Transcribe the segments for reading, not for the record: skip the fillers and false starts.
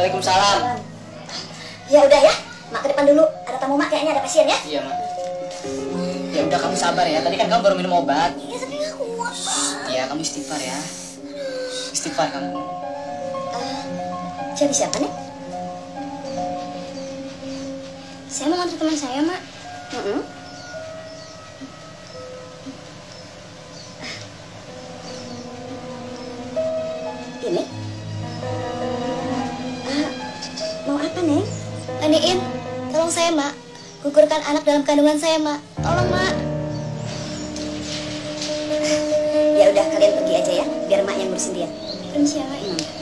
Waalaikumsalam. Ya udah ya, Mak ke depan dulu. Ada tamu Mak, kayaknya ada pasien ya. Iya, Mak. Ya udah kamu sabar ya. Tadi kan kamu baru minum obat. Iya, tapi nggak kuat, Mak. Iya, kamu istighfar ya. Istighfar kamu. Jadi siapa nih? Saya mau nganter teman saya, Mak. Ini? Mau apa, Neng? Aniin, tolong saya, Mak. Gugurkan anak dalam kandungan saya, Mak. Tolong, Mak. Ya udah, kalian pergi aja ya, biar Mak yang ngurusin dia. Permisi ya, Mak.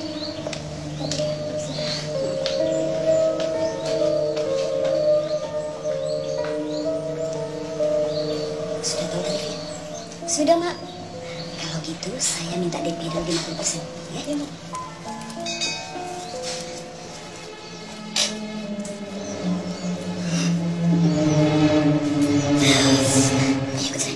Sudah tahu tarifnya? Sudah, Mak. Kalau gitu, saya minta DP dulu 50%. Ya, Iya, Mak. Ayo ikut saya.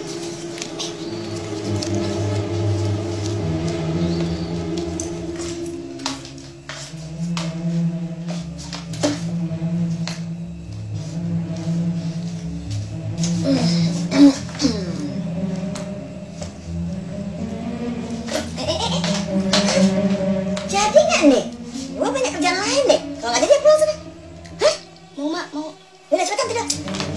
Jadi nggak nih? Gua banyak kerjaan lain deh. Kalau nggak jadi ya pulang sana. Hah? Mau, Mak, mau. Udah cepetan tidur.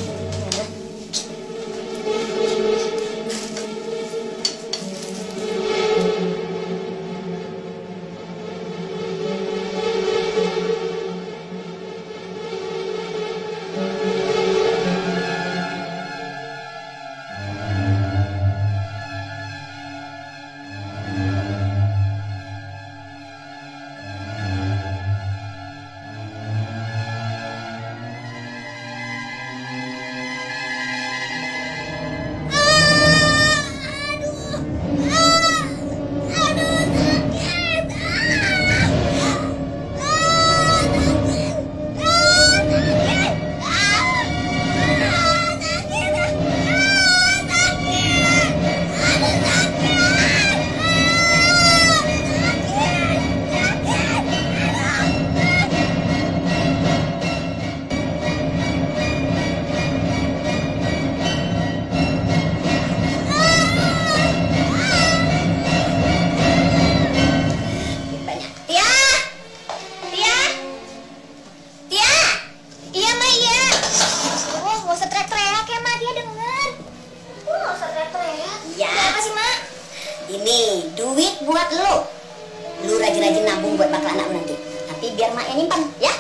Ini duit buat lo. Lu rajin-rajin nabung buat bakal anak lu nanti. Tapi biar mak yang nyimpan, ya?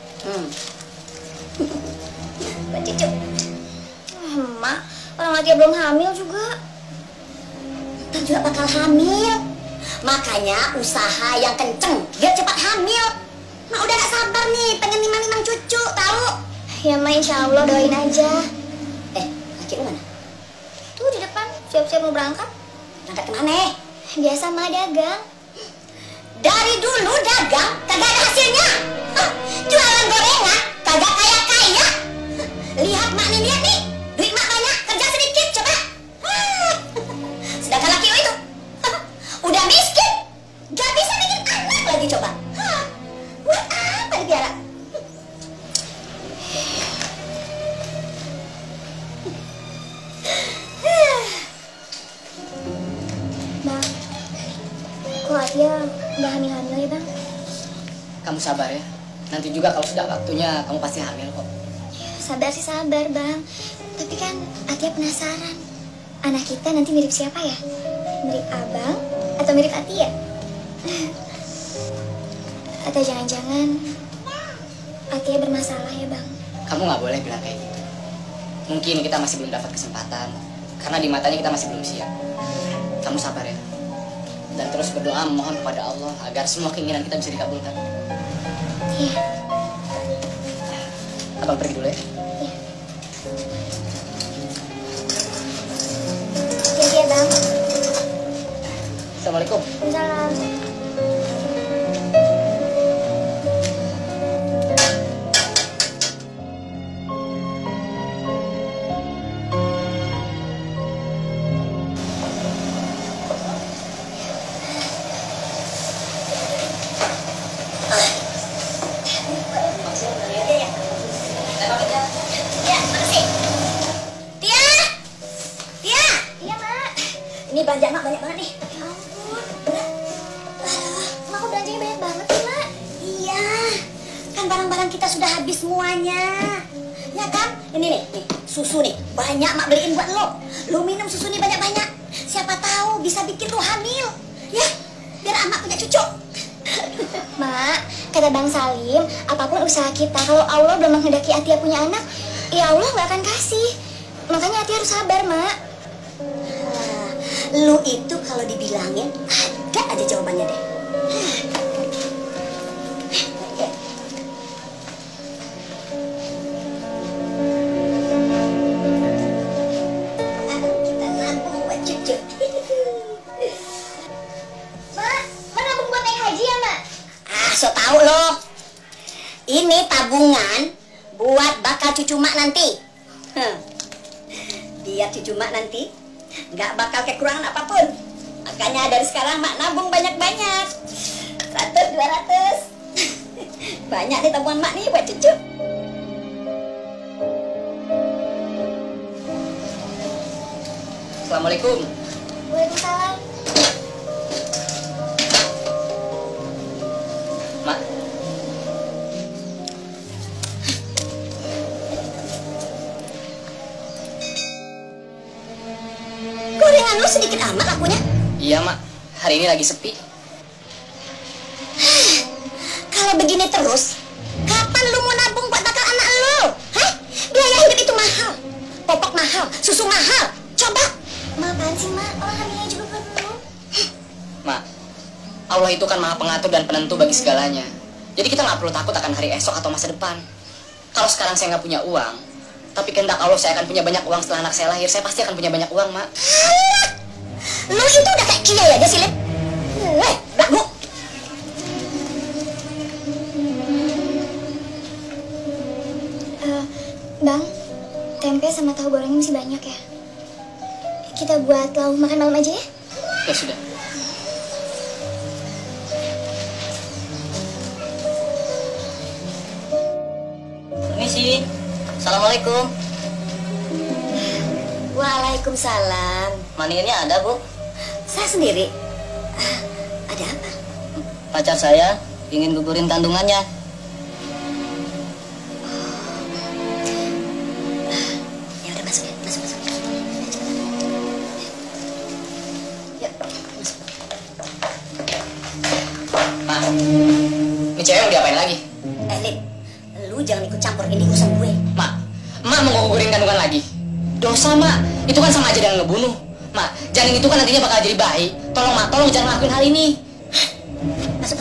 Buat cucu. Mak, orang Atia belum hamil juga. Ntar juga bakal hamil. Makanya usaha yang kenceng biar cepat hamil. Mak udah gak sabar nih, pengen nimang-nimang cucu, tahu? Ya, Mak, insya Allah doain aja. Laki lu mana? Tuh di depan, siap-siap mau berangkat. Berangkat kemana? Biasa, Mak, dagang. Dari dulu dagang, kagak ada hasilnya. Hah, jualan gorengan, kagak kaya-kaya. Lihat mak nih, lihat nih. Duit mak banyak, kerja sedikit, coba. Sedangkan laki lu itu, udah miskin. Gak bisa bikin anak lagi, coba. Buat apa dipiara? Bang, kok Atia udah hamil-hamil ya, Bang? Kamu sabar ya. Nanti juga kalau sudah waktunya kamu pasti hamil kok. Sabar sih sabar, Bang. Tapi kan Atia penasaran. Anak kita nanti mirip siapa ya? Mirip Abang atau mirip Atia? Atau jangan-jangan Atia bermasalah ya, Bang? Kamu nggak boleh bilang kayak gitu. Mungkin kita masih belum dapat kesempatan. Karena di matanya kita masih belum siap. Kamu sabar ya. Dan terus berdoa memohon kepada Allah agar semua keinginan kita bisa dikabulkan. Iya. Abang pergi dulu ya. Iya. Jadi ya, Bang. Assalamualaikum. Salam. Ini belanja mak banyak banget nih. Ya ampun. Mak kok belanjanya banyak banget sih, Mak? Iya, kan barang-barang kita sudah habis semuanya. Ya kan? Ini nih, susu nih. Banyak mak beliin buat lo. Lo minum susu nih banyak-banyak. Siapa tahu bisa bikin lo hamil. Ya, biar amak punya cucu. Mak, kata Bang Salim, apapun usaha kita, kalau Allah belum menghendaki Atia punya anak, ya Allah nggak akan kasih. Makanya Atia harus sabar, Mak. Lu itu kalau dibilangin ada aja jawabannya deh. Kita nabung buat cucu. Mak nabung buat naik haji ya, Mak? So tau lo. Ini tabungan buat bakal cucu mak nanti. Biar cucu mak nanti nggak bakal kekurangan apapun. Makanya dari sekarang mak nabung banyak-banyak. 100, 200. Banyak nih tabungan mak nih buat cucu. Assalamualaikum. Waalaikumsalam. Mak, Gorengan lu sedikit amat lakunya. iya mak, hari ini lagi sepi. Kalau begini terus, kapan lu mau nabung buat bakal anak lu? Hah? Biaya hidup itu mahal. Popok mahal, susu mahal. Coba. Mak, apaan sih, Mak? Orang hamilnya juga perlu. Mak, Allah itu kan maha pengatur dan penentu bagi segalanya. Jadi kita nggak perlu takut akan hari esok atau masa depan. Kalau sekarang saya nggak punya uang, tapi kehendak Allah saya akan punya banyak uang setelah anak saya lahir, saya pasti akan punya banyak uang, Mak. Alah, lu itu udah kayak kiai aja sih, Lip. Blagu. Bang, tempe sama tahu gorengnya masih banyak ya? Kita buat lauk makan malam aja ya? Ya sudah. Permisi. Assalamualaikum. Waalaikumsalam. Manirnya ada, Bu. Saya sendiri. Ada apa? Pacar saya ingin gugurin kandungannya. Ya udah masuk. Ya, masuk. Mak, ini cewek mau diapain lagi? Lip, lu jangan ikut campur ini urusan gue. Mak mau gugurin kandungan lagi? Dosa, Mak. Itu kan sama aja dengan ngebunuh. Mak, janin itu kan nantinya bakal jadi bayi. Tolong, Mak, tolong jangan lakuin hal ini. Masuk.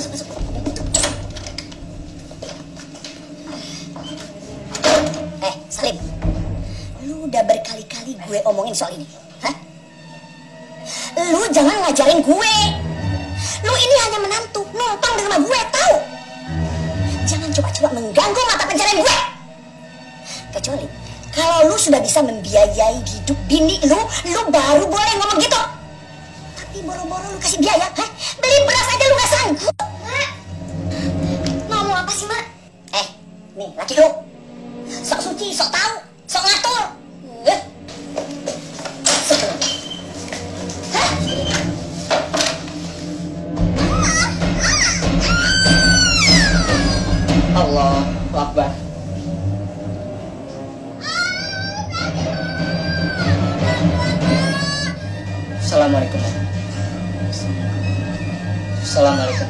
Salim, lu udah berkali-kali gue omongin soal ini. Hah? Lu jangan ngajarin gue. Lu ini hanya menantu, numpang di rumah gue, tahu? Jangan coba-coba mengganggu mata pencarian gue. Kecuali kalau lu sudah bisa membiayai hidup bini lu baru boleh ngomong gitu. Tapi boro-boro lu kasih biaya, hah? Beli beras aja lu gak sanggup. Mak, ngomong apa sih, Mak? Nih, laki lu. Sok suci, sok tahu, sok ngatur. Hah? Allahu Akbar. Assalamualaikum. Assalamualaikum.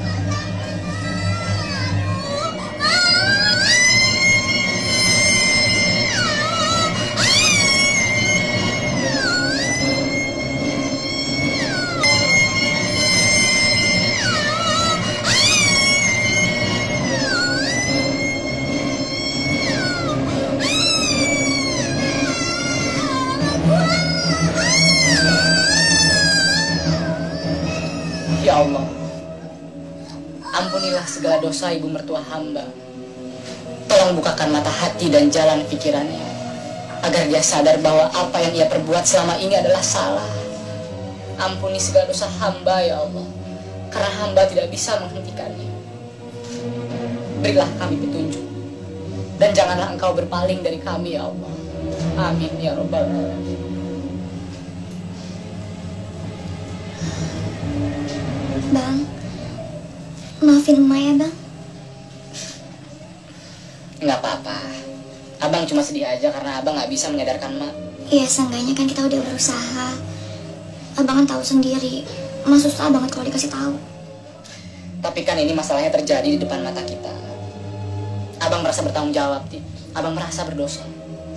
Ya Allah, ampunilah segala dosa ibu mertua hamba. Tolong bukakan mata hati dan jalan pikirannya, agar dia sadar bahwa apa yang ia perbuat selama ini adalah salah. Ampuni segala dosa hamba ya Allah, karena hamba tidak bisa menghentikannya. Berilah kami petunjuk, dan janganlah Engkau berpaling dari kami ya Allah. Amin ya Rabbal Alamin. Bang, maafin emak ya bang. Nggak apa-apa. Abang cuma sedih aja karena abang nggak bisa menyadarkan mak. Iya, seenggaknya kan kita udah berusaha. Abang kan tahu sendiri, emak susah banget kalau dikasih tahu. Tapi kan ini masalahnya terjadi di depan mata kita. Abang merasa bertanggung jawab, Ti. Abang merasa berdosa.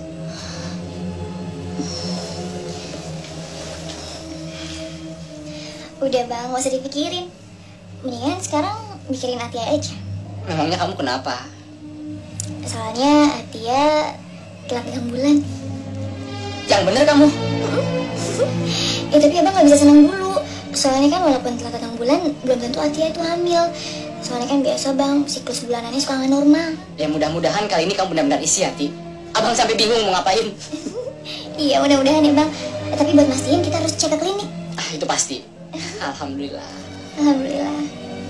Udah bang, gak usah dipikirin. Mendingan sekarang mikirin Atia aja. Memangnya kamu kenapa? Soalnya Atia telat 6 bulan. Yang bener kamu. Ya tapi abang gak bisa senang dulu. Soalnya kan walaupun telat 6 bulan, belum tentu Atia itu hamil. Soalnya kan biasa bang, siklus bulanannya suka gak normal. Ya mudah-mudahan kali ini kamu benar-benar isi hati. Abang sampai bingung mau ngapain. Iya mudah-mudahan ya bang. Tapi buat mastiin kita harus cek ke klinik. Ah, itu pasti. Alhamdulillah. Alhamdulillah.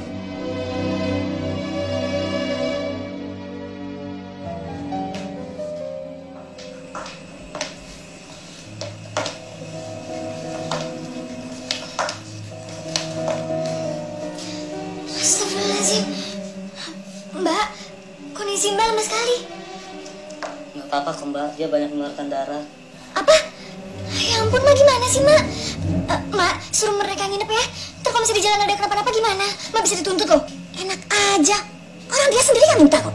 Astagfirullahaladzim. Mbak, kondisi Mbak lemah sekali. Nggak apa-apa kok Mbak, dia banyak mengeluarkan darah. Apa? Ya ampun, Mak, gimana sih, Mak? Mak, suruh mereka nginep ya. Ntar kalau misalnya di jalan ada kenapa-napa gimana? Mak bisa dituntut loh. Enak aja. Orang dia sendiri yang minta kok.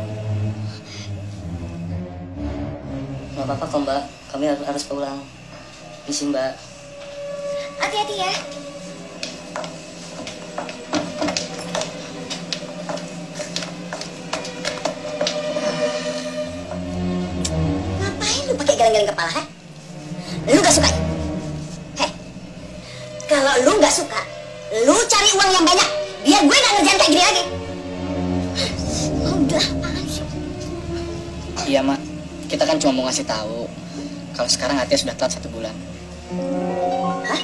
Nggak apa-apa kok Mbak, kami harus pulang. Misi Mbak. Hati-hati ya. Ngapain lu pakai geleng-geleng kepala, ha? Lu gak suka ya? Heh, kalau lu gak suka, lu cari uang yang banyak, biar gue gak ngerjain kayak gini lagi. Udah, apaan sih? Iya, Mak. Kita kan cuma mau ngasih tahu kalau sekarang Atia sudah telat 1 bulan. Hah?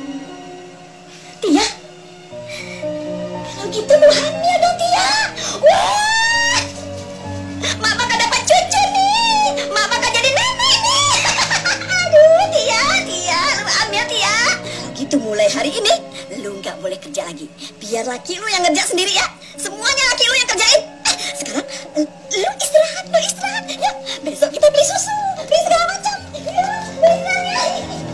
Tia? Kalau gitu lu hamil dong, Tia. Wah! Mak bakal dapat cucu nih. Mak bakal jadi nenek nih. Aduh, Tia, lu hamil, Tia. Gitu mulai hari ini, lu nggak boleh kerja lagi. Biar laki lu yang kerja sendiri ya. Semuanya laki lu yang kerjain. Sekarang, lu istirahat. Ya, besok kita beli susu, beli segala macam. Ya, bener ya.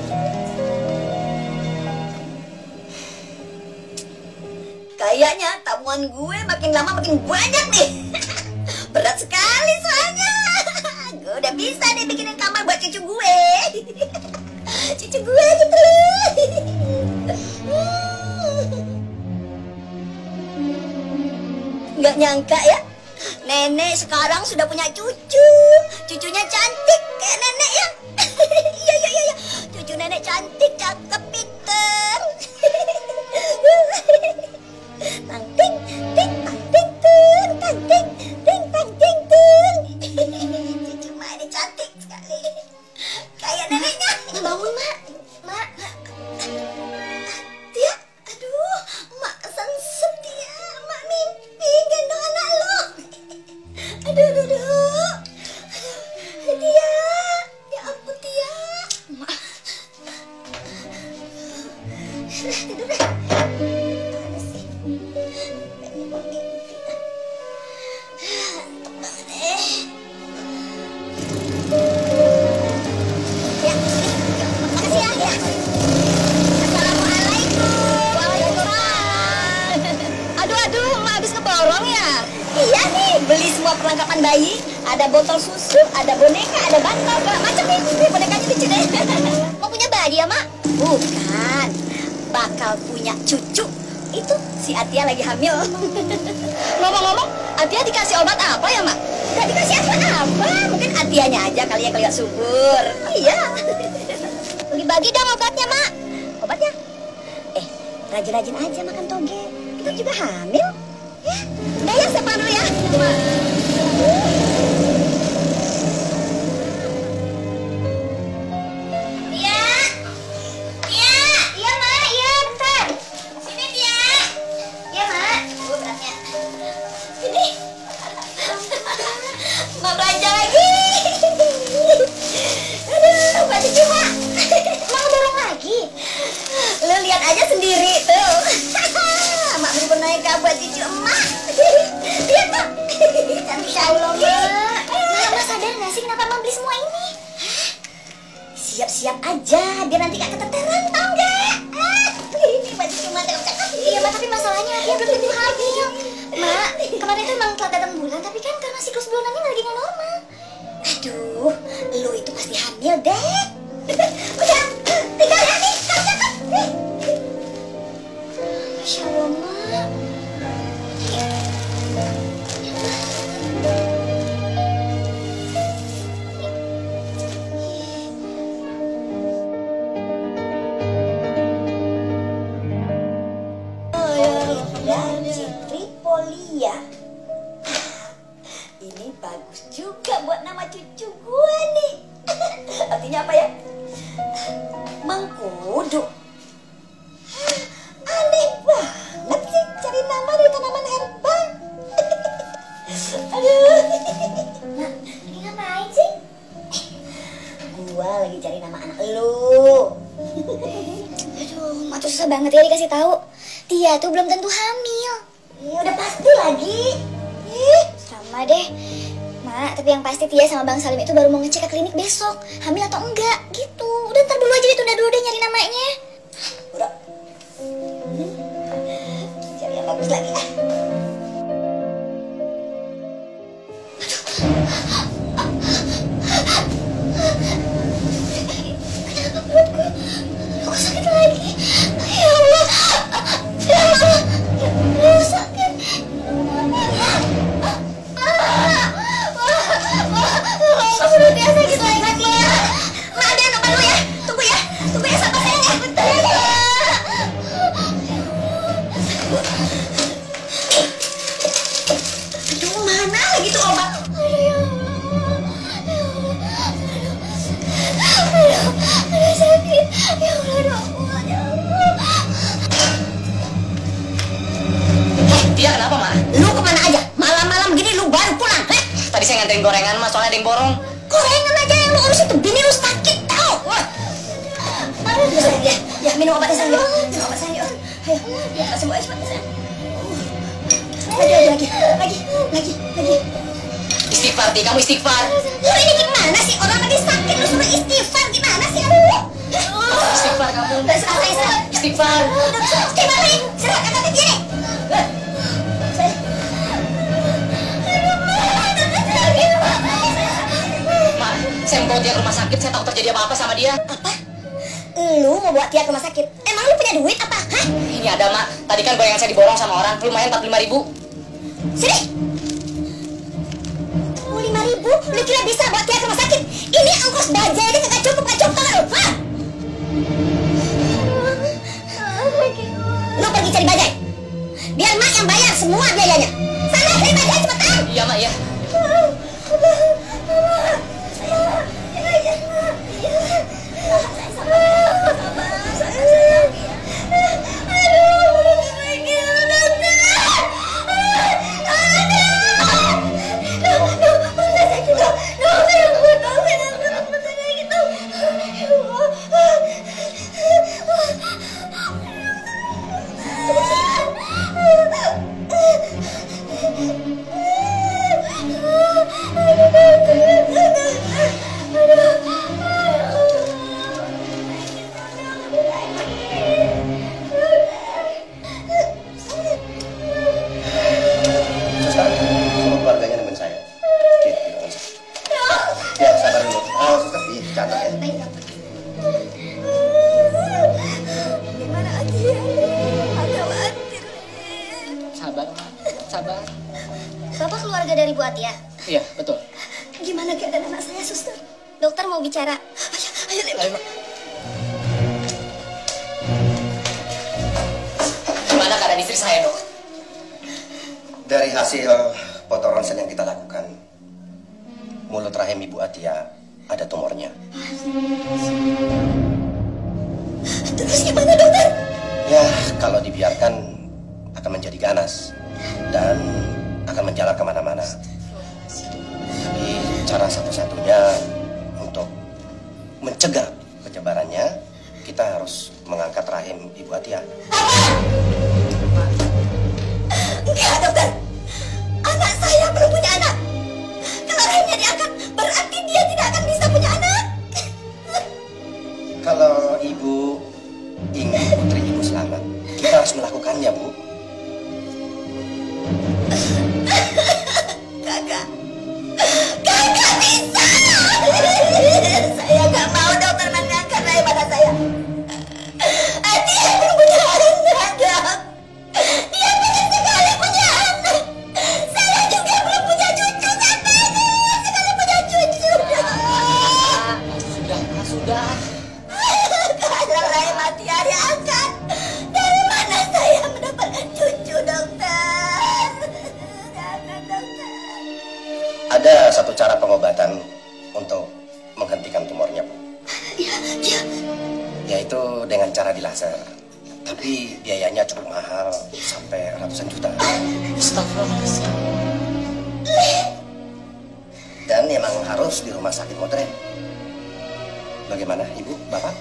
Kayaknya tamuan gue makin lama makin banyak nih. Berat sekali soalnya. Gue udah bisa nih bikinin kamar buat cucu gue. Cucu gue gitu loh. Nggak nyangka ya, nenek sekarang sudah punya cucu. Cucunya cantik kayak nenek ya. Iya. Cucu nenek cantik, cakep, pinter. Tang ting ting tang ting ting tang ting ting tang ting ting. Cucu Mak ini cantik sekali, kayak neneknya. Bangun, Mak. Mak. Tia, aduh, Mak kesengsem Tia. Mak mimpi gendong anak lo. Aduh. Tia, ya ampun Tia. Mak. Tidur deh. Mana sih? Pengen mimpi. Ya, makasih ya. Assalamualaikum. Waalaikumsalam. Aduh, Mak habis ngeborong ya? Iya nih, beli semua perlengkapan bayi. Ada botol susu, ada boneka, ada bantal, segala macam nih. Nih, bonekanya lucu deh. Mau punya bayi ya, Mak? Bukan, bakal punya cucu. Itu si Atia lagi hamil. Ngomong-ngomong, Atia dikasih obat apa ya, Mak? Gak dikasih apa-apa. Mungkin Atianya aja kali yang kelihatan subur. Iya. Bagi-bagi dong obatnya, Mak. Obatnya? Rajin-rajin aja makan toge. Kita juga hamil. Ya, udah ya, saya pulang dulu ya. Iya, Mak. Iya, bentar. Sini, Tia. Iya, Mak. Beratnya. Ini. Mau belanja lagi. Aduh, Mbak Cici, Mak. Mau dorong lagi? Lu lihat aja sendiri tuh. biar nanti gak keteteran, tau gak? Ini baju cuma cakep. Iya, Mak, tapi masalahnya dia belum tentu hamil. Mak, kemarin itu emang telat datang bulan, tapi kan karena siklus bulanannya lagi nggak normal. Aduh, lu itu pasti hamil deh. Udah, tinggal ya nih, kau cakep. Masya Allah, Mak. Dari Tripolia. Ini bagus juga buat nama cucu gue nih. Artinya apa ya? Mengkudu. Aneh banget sih cari nama dari tanaman herbal. Aduh. Mak, ini ngapain sih? Gua lagi cari nama anak lu. Aduh, Mak tuh susah banget ya dikasih tahu. Tia tuh belum tentu hamil. Ya udah pasti lagi. Sama deh. Mak, tapi yang pasti Tia sama Bang Salim itu baru mau ngecek ke klinik besok. Hamil atau enggak, gitu. Udah ntar dulu aja ditunda dulu deh nyari namanya. Udah. Cari yang bagus lagi ah. Kenapa perutku? Kok sakit lagi? Ya Allah. Ya Allah. Aduh, sakit. Perutnya sakit lagi. Mak ada anak baru ya. Tunggu ya sabar sayang ya. Bentar ya. Aduh, mana lagi tuh obat? Aduh, sakit. Ya Allah, ya Allah. Tia kenapa, Ma? Lu kemana aja? Malam-malam gini lu baru pulang, heh? Tadi saya nganterin gorengan, Ma, soalnya ada yang borong. Gorengan aja yang lu urus itu, bini lu sakit tau. Wah. Aduh, sayang ya. Ya, minum obatnya sayang ya. Minum obat sayang ya. Ayo, kita sembuh aja cepat sayang. Lagi. Istighfar, Tia, kamu istighfar. Lu ini gimana sih? Orang lagi sakit lu suruh istighfar gimana sih? Aduh. Istighfar kamu. Udah selesai. Istighfar. Istighfar nih. Serah kata dia nih. Ma, saya mau bawa dia ke rumah sakit, saya takut terjadi apa-apa sama dia. Apa? Lu mau bawa Tia ke rumah sakit? Emang lu punya duit apa? Hah? Ini ada, Ma. Tadi kan gorengan saya diborong sama orang, lumayan 45.000. Sini. 5.000? Lu kira bisa bawa Tia ke rumah sakit? Ini ongkos bajai aja kagak cukup tau gak lu? Hah? Lu pergi cari bajai. Biar mak yang bayar semua biayanya. Sana cari bajai cepetan. Iya, Ma, iya. Sabar. Bapak keluarga dari Bu Atia? Iya, betul. Gimana keadaan anak saya, suster? Dokter mau bicara. Ayo, Ayo, Mak. Gimana keadaan istri saya, Dok? Dari hasil foto ronsen yang kita lakukan, mulut rahim Ibu Atia ada tumornya. Terus gimana, dokter? Ya, kalau dibiarkan akan menjadi ganas dan akan menjalar kemana-mana. Jadi cara satu-satunya untuk mencegah penyebarannya, kita harus mengangkat rahim Ibu Atia. Enggak, dokter. Anak saya belum punya anak. Kalau rahimnya diangkat, berarti dia tidak akan bisa punya anak. Kalau harus melakukannya, Bu. Kakak bisa. Saya nggak mau dokter mengangkat rai pada saya. Dia belum punya anak, Dok. Dia pengen sekali punya anak. Saya juga belum punya cucu sampai ini. Sekali punya cucu, Dok. Sudah. Kalau rai mati hari angkat, dari mana saya mendapatkan cucu, dokter? Jangan, dokter. Ada satu cara pengobatan untuk menghentikan tumornya, Bu. Ya. Yaitu dengan cara dilaser. Tapi biayanya cukup mahal, sampai ratusan juta. Astagfirullahaladzim. Dan memang harus di rumah sakit modern. Bagaimana, Ibu, Bapak?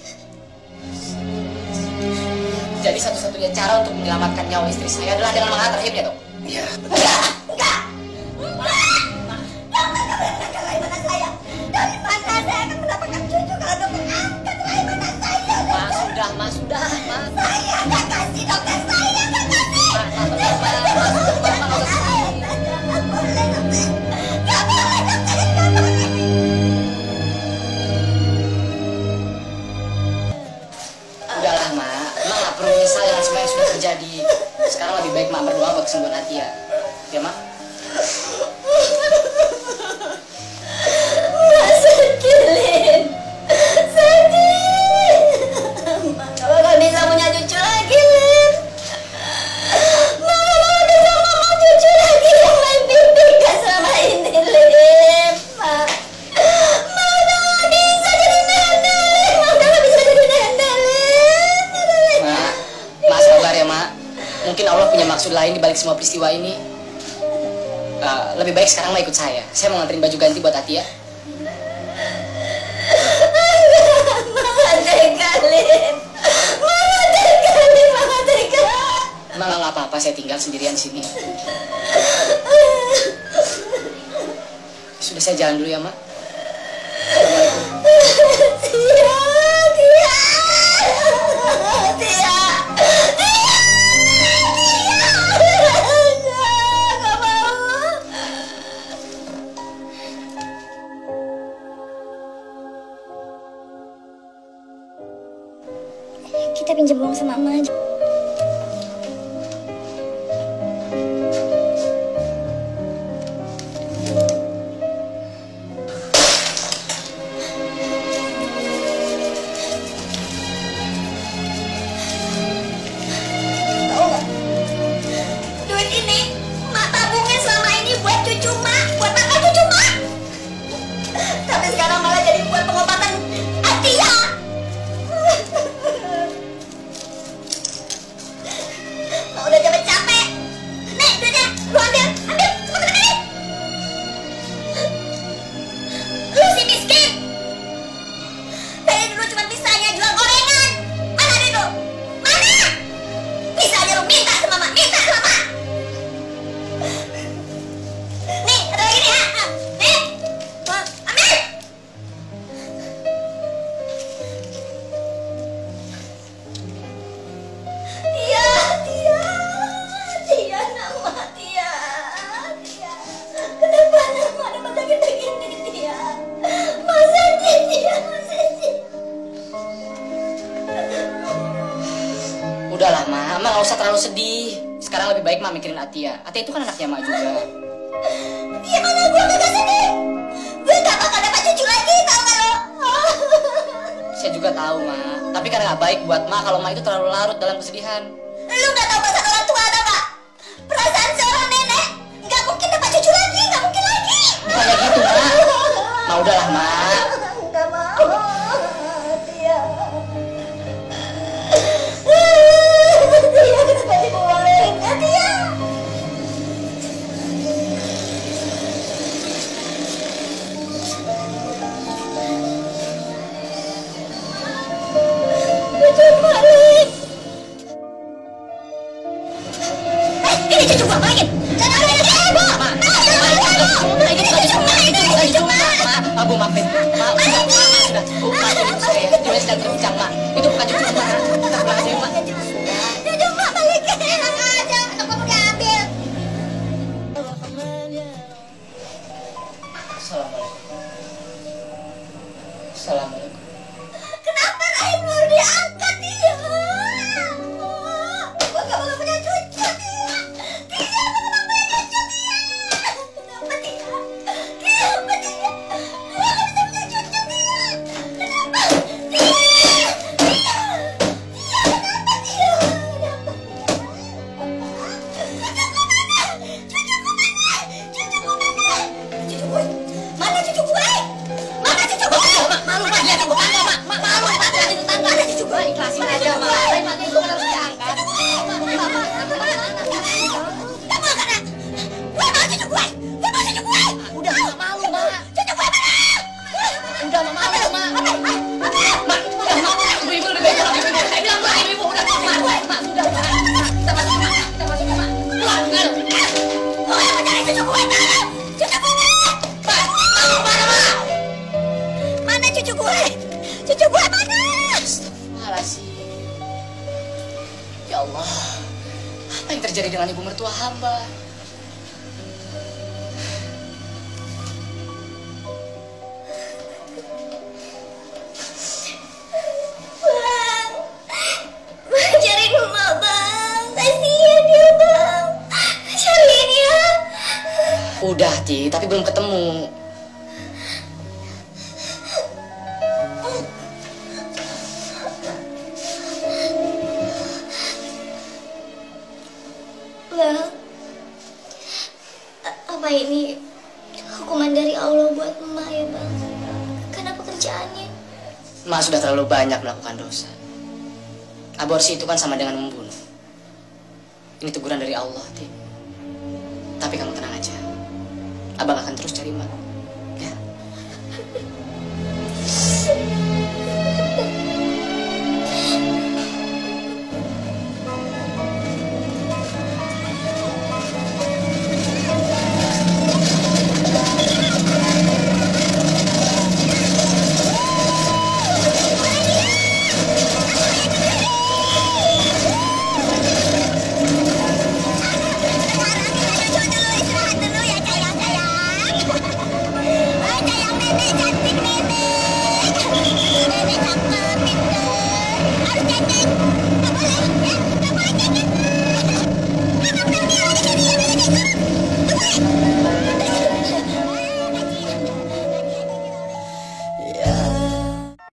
Jadi satu-satunya cara untuk menyelamatkan nyawa istri saya adalah dengan mengangkat rahimnya, Dok. Iya, betul. Enggak. Dokter mengangkat rai mana saya? Dari mana saya akan mendapatkan cucu kalau dokter angkat rai mana saya? Ma, sudah. Saya nggak kasih, dokter. Saya nggak kasih. Ma, Nggak boleh, dokter. Nggak boleh. Udahlah, Ma nggak perlu menyesal dengan semua yang sudah terjadi. Sekarang lebih baik Ma berdoa buat kesembuhan Atia. Ya, Ma? Sedih, Lin. Sedih. Mama gak bisa punya cucu lagi, Lin. Mama gak bisa ngomong cucu lagi yang main bimbingkan selama ini, Lin. Mama gak bisa jadi nenek, Lin. Mama gak bisa jadi nenek, Lin. Ma sabar ya, Ma. Mungkin Allah punya maksud lain di balik semua peristiwa ini. Lebih baik sekarang Ma ikut saya. Saya mau nganterin baju ganti buat Atia. Mama tega, Lin. Mama tega. Ma nggak apa-apa, saya tinggal sendirian di sini. Sudah, saya jalan dulu ya, Ma. Assalamualaikum. Tia. Nggak mau. Kita pinjam uang sama Mama aja. Tahu nggak? Duit ini Mak tabungin selama ini buat cucu Mak, buat makan cucu Mak. Tapi sekarang malah jadi buat pengobatan Atia. Mak udah capek-capek. Nih duitnya, lu ambil cepetan ambil. Lu si miskin. Dari dulu cuma bisanya jual gorengan. Mana duit lu? Mana? Bisa aja lu minta sama Mak, minta sama Mak. Nih, ada lagi nih, ha? Nih, ambil. Tia, nama Tia. Kenapa nama ada mata gini, Tia? Masa Tia. Udahlah, Ma nggak usah terlalu sedih. Sekarang lebih baik Ma mikirin Atia. Atia itu kan anaknya Ma juga. Gimana gue kagak sedih? Gue gak bakal dapat cucu lagi, tau gak lo? Saya juga tahu, Ma. Tapi kan nggak baik buat Ma kalau Ma itu terlalu larut dalam kesedihan. Lu gak tau perasaan orang tua atau gak? Perasaan seorang nenek gak mungkin dapat cucu lagi, gak mungkin lagi. Bukannya gitu, Ma. Ma udahlah, Ma. Gak mau, Tia. Tia, kenapa dibolehin? Tia. Cucu balik. Ini cucu gua balikin. Jangan ada yang heboh. Ini cucu gua, ini cucu gua. Ma, Bu, maafin. Ma, sudah. Bu, maafin ibu saya. Dia sedang berbincang, Ma. Itu bukan cucu Ma. Kita pulang aja, Ma. Cucu gua. sih? Ya Allah, apa yang terjadi dengan ibu mertua hamba? Bang, cariin emak bang. Kasihan dia bang. Cariin ya. Udah, Ti, tapi belum ketemu. Bang, apa ini hukuman dari Allah buat emak ya bang? Karena pekerjaannya. Mak sudah terlalu banyak melakukan dosa. Aborsi itu kan sama dengan membunuh. Ini teguran dari Allah, Ti. Tapi kamu tenang aja. Abang akan terus cari Mak. Ya. Istirahat dulu ya sayang. Sayang nenek cantik nenek. Nenek cakep, pintar, harus cantik.